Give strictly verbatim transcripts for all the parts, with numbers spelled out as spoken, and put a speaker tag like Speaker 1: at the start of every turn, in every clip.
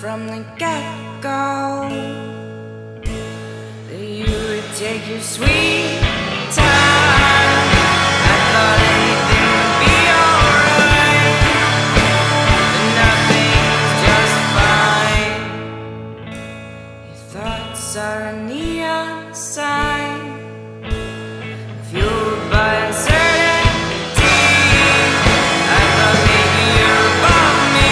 Speaker 1: from the get-go that you would take your sweet time. I thought anything would be alright, but nothing's just fine. Your thoughts are a neon sign, fueled by uncertainty. I thought maybe you're above me,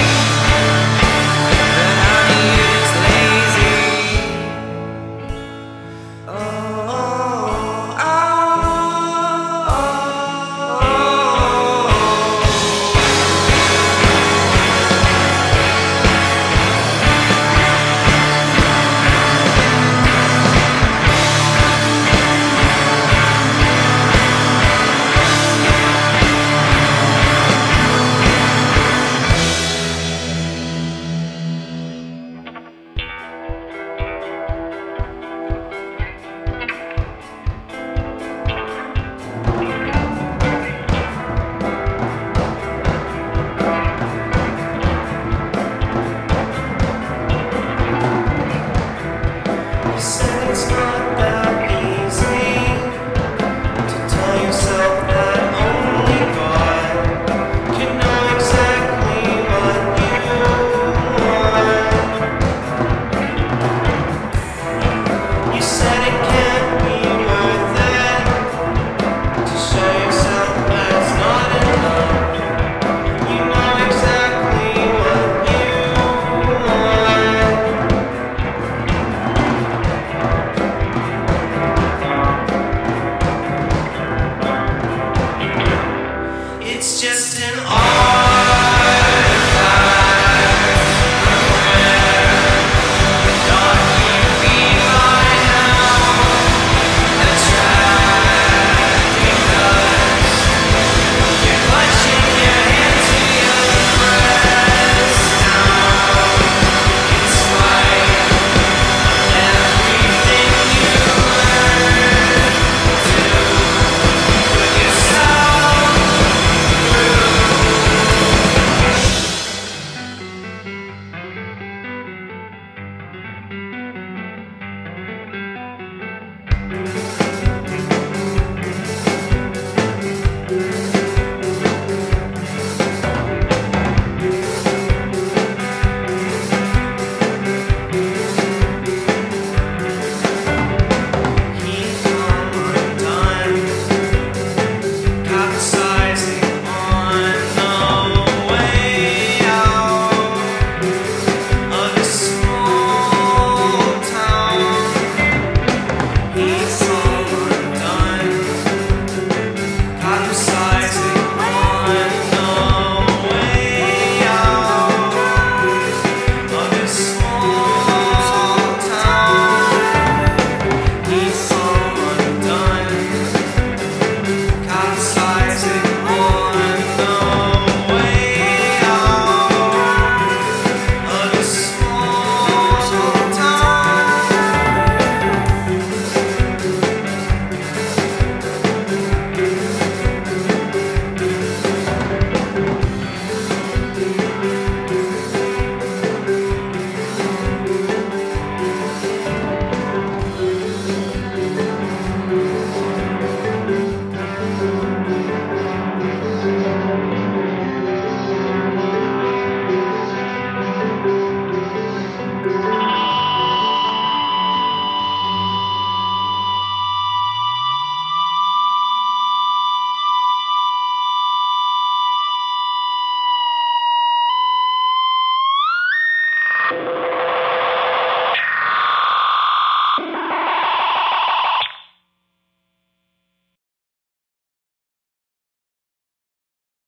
Speaker 1: but honey, you're just lazy. Oh, oh, oh, you said it's not that easy to tell yourself that only God can know exactly what you want. You said it can't be worth it to show yourself that it's not enough. You know exactly what you want. It's just